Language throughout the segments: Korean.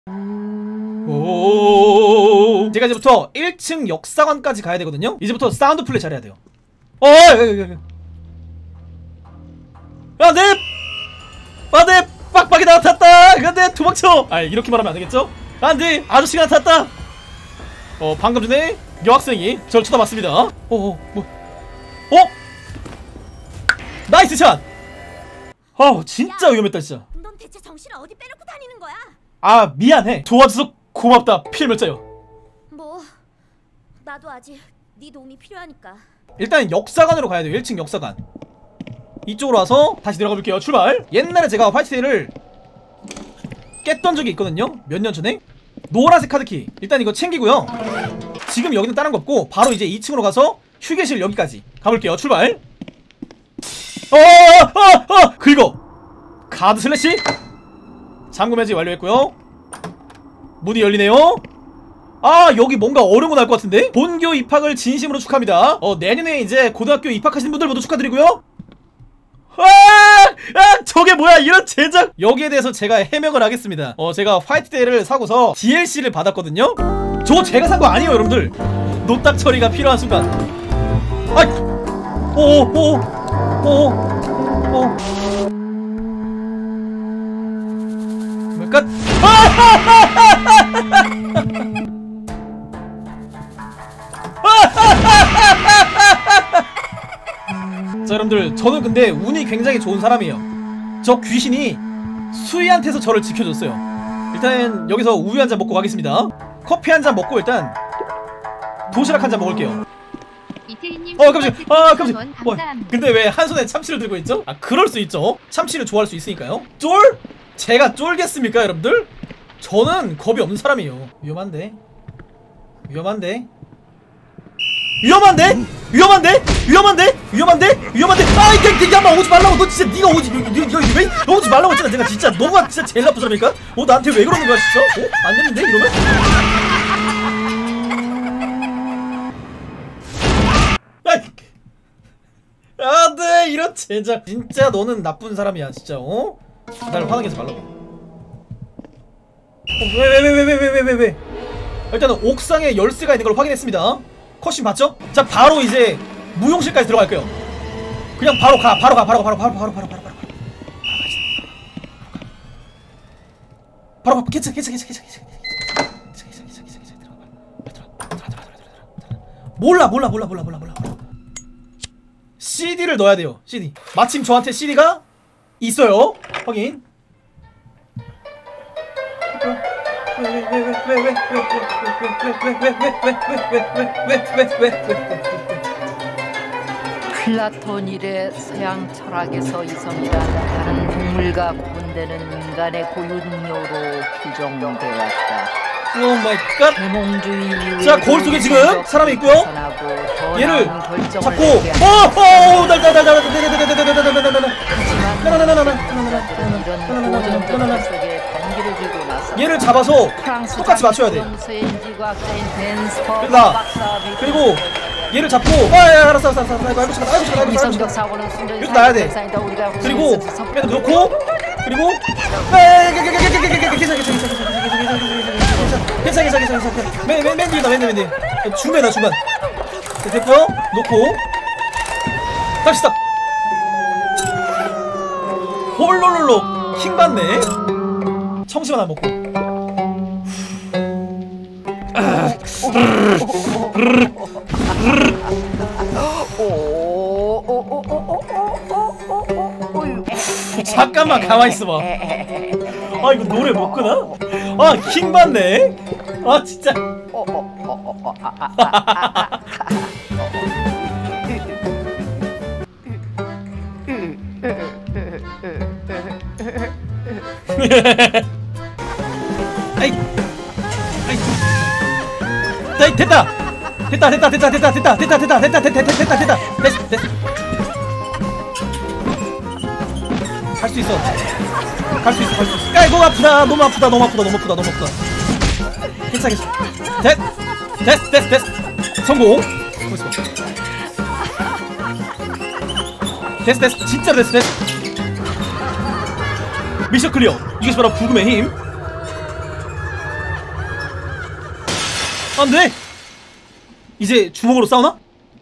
오, 제가 이제부터 1층 역사관까지 가야 되거든요. 이제부터 사운드 플레이 잘해야 돼요. 안돼! 안돼! 빡빡이 나타났다! 안돼! 도망쳐! 아, 이렇게 말하면 안되겠죠? 안돼! 아저씨가 나타났다! 방금 전에 여학생이 저를 쳐다봤습니다. 나이스 샷! 진짜 위험했다 진짜. 넌 대체 정신을 어디 빼놓고 다니는 거야? 아, 미안해. 도와줘서 고맙다 필멸자여. 뭐 나도 아직 네 도움이 필요하니까. 일단 역사관으로 가야 돼요. 1층 역사관. 이쪽으로 와서 다시 내려가 볼게요. 출발. 옛날에 제가 화이트데이를 깼던 적이 있거든요. 몇 년 전에. 노란색 카드키 일단 이거 챙기고요. 지금 여기는 다른 거 없고 바로 이제 2층으로 가서 휴게실 여기까지 가볼게요. 출발. 그리고 카드 슬래시 잠금 해제 완료했고요. 문이 열리네요. 여기 뭔가 어려운 거 나올 것 같은데? 본교 입학을 진심으로 축하합니다. 내년에 이제 고등학교 입학하시는 분들 모두 축하드리고요. 저게 뭐야, 이런 제작. 여기에 대해서 제가 해명을 하겠습니다. 제가 화이트데이를 사고서 DLC를 받았거든요. 저거 제가 산 거 아니에요 여러분들. 노딱 처리가 필요한 순간 끝. 자, 여러분들, 저는 근데 운이 굉장히 좋은 사람이에요. 저 귀신이 수희한테서 저를 지켜줬어요. 일단 여기서 우유 한 잔 먹고 가겠습니다. 커피 한 잔 먹고 일단 도시락 한 잔 먹을게요. 깜짝이야. 근데 왜 한 손에 참치를 들고 있죠? 그럴 수 있죠. 참치를 좋아할 수 있으니까요. 쫄? 제가 쫄겠습니까 여러분들? 저는 겁이 없는 사람이에요. 위험한데? 야마 오지 말라고. 너 진짜 니가 오지 왜 오지 말라고 했잖아. 내가 진짜 너가 진짜 제일 나쁜 사람이니까. 나한테 왜 그러는 거야 진짜? 안 되는데 이러면? 네, 이런 제작. 진짜 너는 나쁜 사람이야 진짜. 날 화나게 하지 말라고. 왜? 일단은 옥상에 열쇠가 있는 걸 확인했습니다. 컷신 봤죠? 자, 바로 이제 무용실까지 들어갈게요. 그냥 바로 가. 괜찮아. 몰라. CD를 넣어야 돼요. CD. 마침 저한테 CD가 있어요. 확인. 플라톤 이래 서양 철학에서 이성이란 다른 동물과 구분되는 인간의 고유능력으로 규정되었다. 오 마이 갓. 대몽주의. 자, 거울 속에 지금 사람이 있고요. 얘를 잡고 얘를 잡아서 똑같이 맞춰야 돼. 그리고 얘를 잡고 알았어. 이렇게 놔야 돼. 그리고 얘도 넣고 그리고 괜찮아. 맨 뒤. 중간이다. 됐고요. 놓고 다시 스탑. 홀롤롤로 킹받네. 청심 하나 먹고. 잠깐만 가만히 있어봐. 이거 노래 못 끄나? 킹받네. 진짜. 됐다. 갈 수 있어. 너무 아프다. 괜찮아. 됐. 성공. 됐. 진짜로 됐. 미션 클리어. 이것이 바로 부금의 힘. 안돼! 이제 주먹으로 싸우나?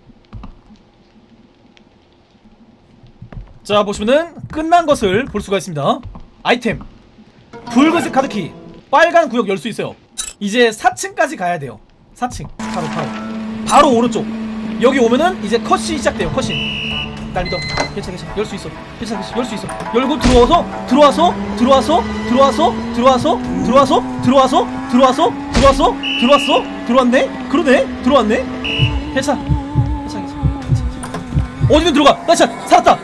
자, 보시면은 끝난 것을 볼 수가 있습니다. 아이템 붉은색 카드키, 빨간 구역 열 수 있어요. 이제 4층까지 가야 돼요. 4층 바로 오른쪽. 여기 오면은 이제 컷신이 시작돼요. 컷신. 날 믿어. 괜찮아. 열 수 있어. 괜찮아. 열 수 있어. 열고 들어와서 들어왔네. 그러네. 들어왔네. 괜찮아. 어디든 들어가. 나 진짜 살았다.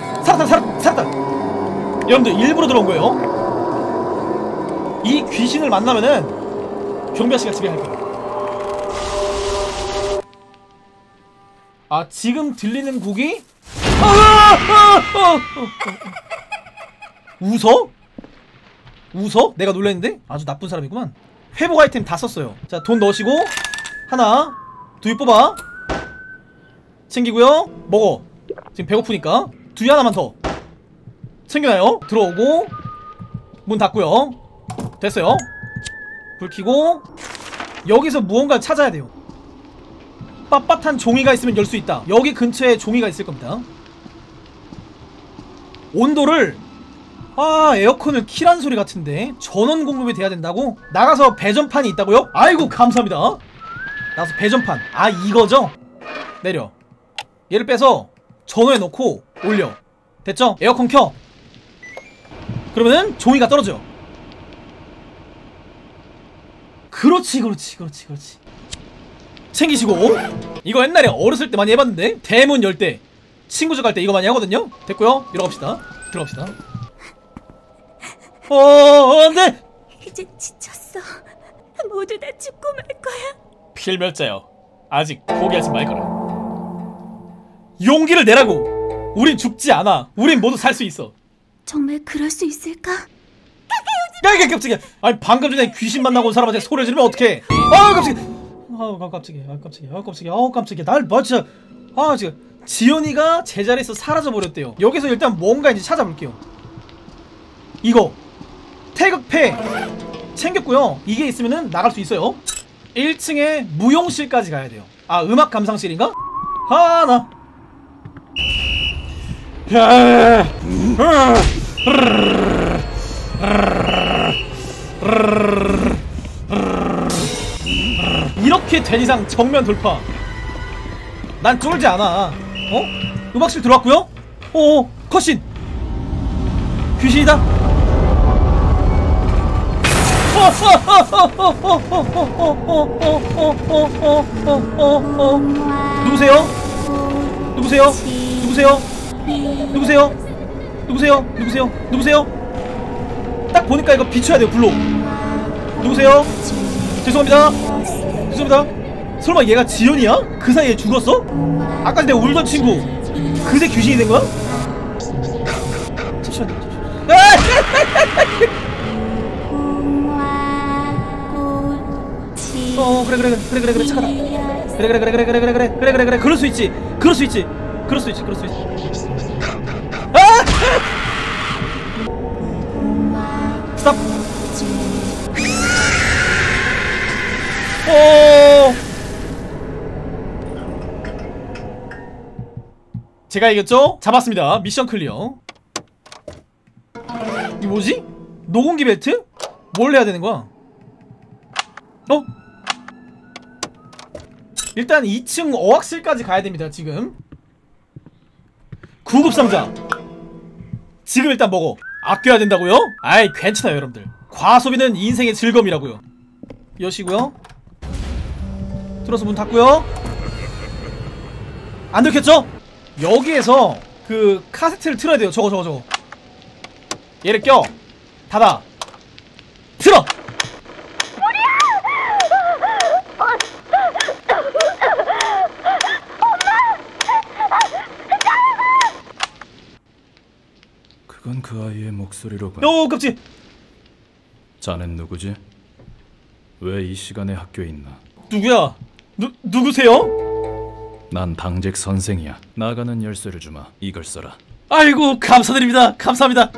여러분들 일부러 들어온 거예요. 이 귀신을 만나면은 경비 아저씨가 집에 갈 거예요. 아, 지금 들리는 곡이 웃어? 내가 놀랬는데? 아주 나쁜 사람이구만. 회복 아이템 다 썼어요. 자, 돈 넣으시고 하나 두유 뽑아 챙기고요. 먹어. 지금 배고프니까 두유 하나만 더 챙겨놔요. 들어오고 문 닫고요. 됐어요. 불 켜고 여기서 무언가를 찾아야 돼요. 빳빳한 종이가 있으면 열 수 있다. 여기 근처에 종이가 있을 겁니다. 온도를 에어컨을 키란 소리 같은데 전원 공급이 돼야 된다고? 나가서 배전판이 있다고요? 아이고 감사합니다. 나가서 배전판. 아, 이거죠? 내려. 얘를 빼서 전원에 놓고 올려. 됐죠? 에어컨 켜. 그러면은 종이가 떨어져. 그렇지. 챙기시고. 이거 옛날에 어렸을 때 많이 해봤는데 대문 열 때 친구 집 갈 때 이거 많이 하거든요. 됐고요. 들어갑시다. 안돼. 이제 지쳤어. 모두 다 죽고 말 거야. 필멸자여, 아직 포기하지 말거라. 용기를 내라고. 우린 죽지 않아. 우린 모두 살 수 있어. 정말 그럴 수 있을까? 야, 이게 깜짝이야. 아니, 방금 전에 귀신 만나고 온 사람한테 소리를 지르면 어떡해. 깜짝이야. 날 뭐 진짜. 지금 지연이가 제자리에서 사라져버렸대요. 여기서 일단 뭔가 이제 찾아볼게요. 이거 태극패 챙겼고요. 이게 있으면은 나갈 수 있어요. 1층에 무용실까지 가야 돼요. 아, 음악 감상실인가? 하나. 이렇게 된 이상 정면 돌파. 난 쫄지 않아. 음악실 들어왔고요. 컷신. 귀신이다. 누구세요? 딱 보니까 이거 비춰야 돼요. 불로. 누구세요? 죄송합니다. 설마 얘가 지연이야? 그 사이에 죽었어? 아까 내가 울던 친구 그새 귀신이 된 거야? 잠시만요. 그래 착하다. 그래 그럴 수 있지. 스탑. 제가 이겼죠? 잡았습니다. 미션 클리어. 이게 뭐지? 노공기 벨트? 뭘 해야 되는 거야? 일단 2층 어학실까지 가야 됩니다. 지금 구급상자 지금 일단 먹어. 아껴야 된다고요? 아이, 괜찮아요 여러분들. 과소비는 인생의 즐거움이라고요. 여시고요. 들어서 문 닫고요. 안 들켰죠? 여기에서 그 카세트를 틀어야 돼요. 저거 얘를 껴. 닫아. 틀어. 그건 그 아이의 목소리로군. 깜찍. 자넨 누구지? 왜 이 시간에 학교에 있나? 누구야? 누구세요? 난 당직 선생이야. 나가는 열쇠를 주마. 이걸 써라. 아이고, 감사드립니다. 감사합니다.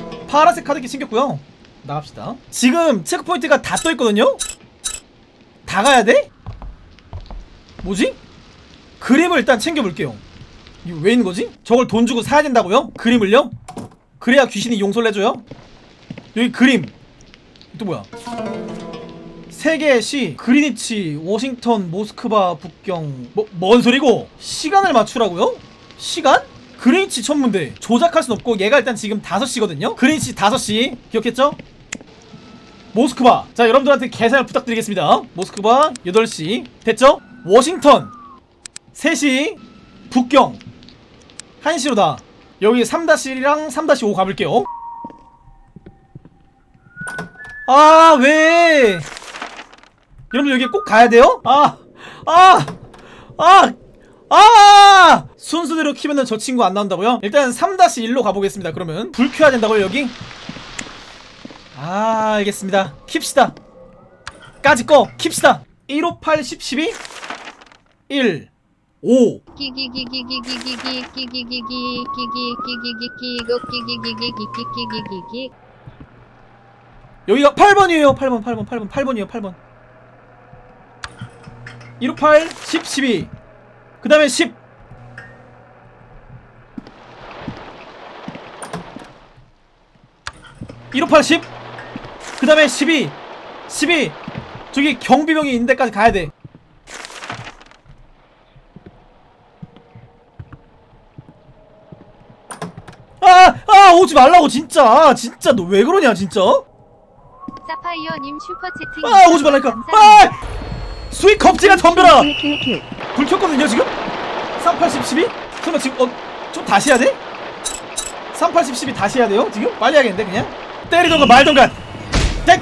파란색 카드키 챙겼고요. 나갑시다. 지금 체크포인트가 다 떠있거든요? 다 가야 돼? 뭐지? 그림을 일단 챙겨볼게요. 이거 왜 있는 거지? 저걸 돈 주고 사야 된다고요? 그림을요? 그래야 귀신이 용서를 해줘요? 여기 그림 또 뭐야? 세계의 시 그리니치 워싱턴 모스크바 북경 뭔 소리고? 시간을 맞추라고요? 시간? 그리니치 천문대 조작할 순 없고 얘가 일단 지금 5시거든요? 그리니치 5시 기억했죠? 모스크바 자 여러분들한테 계산을 부탁드리겠습니다. 모스크바 8시 됐죠? 워싱턴 3시 북경 1시로다. 여기 3-1이랑 3-5 가볼게요. 아 왜 여러분 여기 꼭 가야돼요? 순서대로 키면은 저 친구 안 나온다고요? 일단 3-1로 가보겠습니다. 그러면 불 켜야 된다고요 여기? 알겠습니다. 킵시다. 까짓 거 킵시다. 158 10 12 1 5 여기가 8번이에요. 8번이에요. 8번 158 10 12 그 다음에 10 158 10 그 다음에 12 저기 경비병이 있는 데까지 가야돼. 오지 말라고 진짜. 진짜 너 왜 그러냐 진짜. 사파이어님 슈퍼채팅 오지 말라니까. 수익 겁쟁이가 덤벼라. 불 켰거든요 지금. 380 12 설마 지금 좀 다시 해야 돼? 380 12 다시 해야 돼요 지금? 빨리 해야겠는데 그냥 때리던가 말던가. 땡!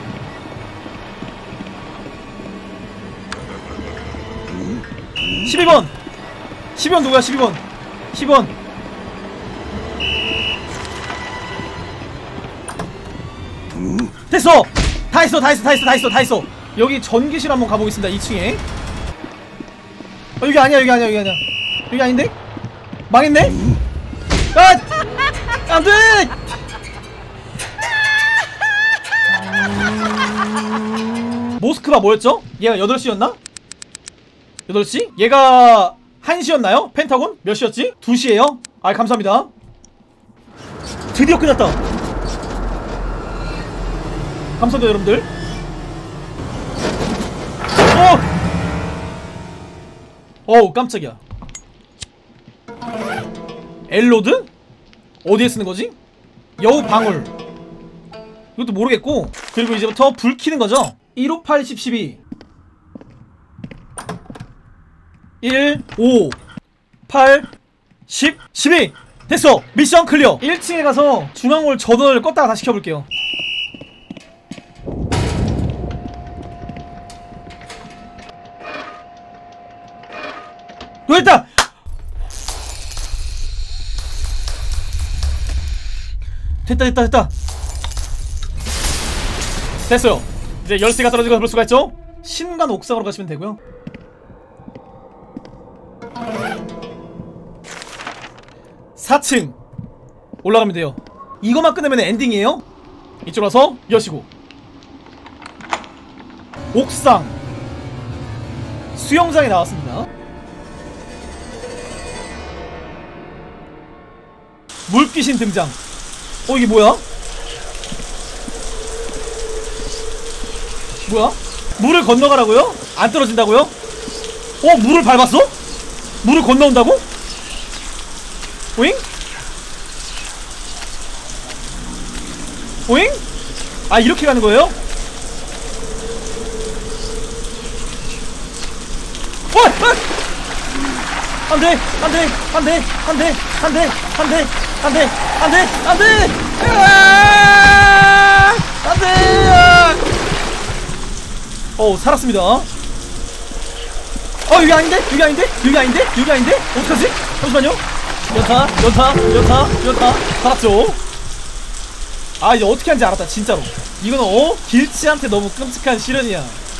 12번 12번 누구야 12번 12번 됐어! 다 있어. 여기 전기실 한번 가보겠습니다. 2층에 여기 아니야. 여기 아닌데? 망했네? 안돼! 모스크바 뭐였죠? 얘가 8시였나? 8시? 얘가 1시였나요? 펜타곤? 몇 시였지? 2시에요? 감사합니다. 드디어 끝났다. 감사합니다 여러분들. 어우 깜짝이야. 엘로드? 어디에 쓰는 거지? 여우 방울 이것도 모르겠고. 그리고 이제부터 불 켜는 거죠. 158 10 12 1 5 8 10 12 됐어. 미션 클리어. 1층에 가서 중앙홀 전원을 껐다가 다시 켜볼게요. 됐다! 됐다. 됐어요. 이제 열쇠가 떨어지고 볼 수가 있죠? 신간 옥상으로 가시면 되고요. (4층) 올라가면 돼요. 이거만 끝내면 엔딩이에요. 이쪽으로 와서 여시고 옥상 수영장에 나왔습니다. 물귀신 등장. 이게 뭐야? 물을 건너가라고요? 안 떨어진다고요? 물을 밟았어? 물을 건너온다고? 오잉? 이렇게 가는 거예요? 안돼! 살았습니다. 여기 아닌데? 어떡하지? 잠시만요. 연타. 살았죠? 이제 어떻게 하는지 알았다 진짜로. 이거는 길치한테 너무 끔찍한 시련이야.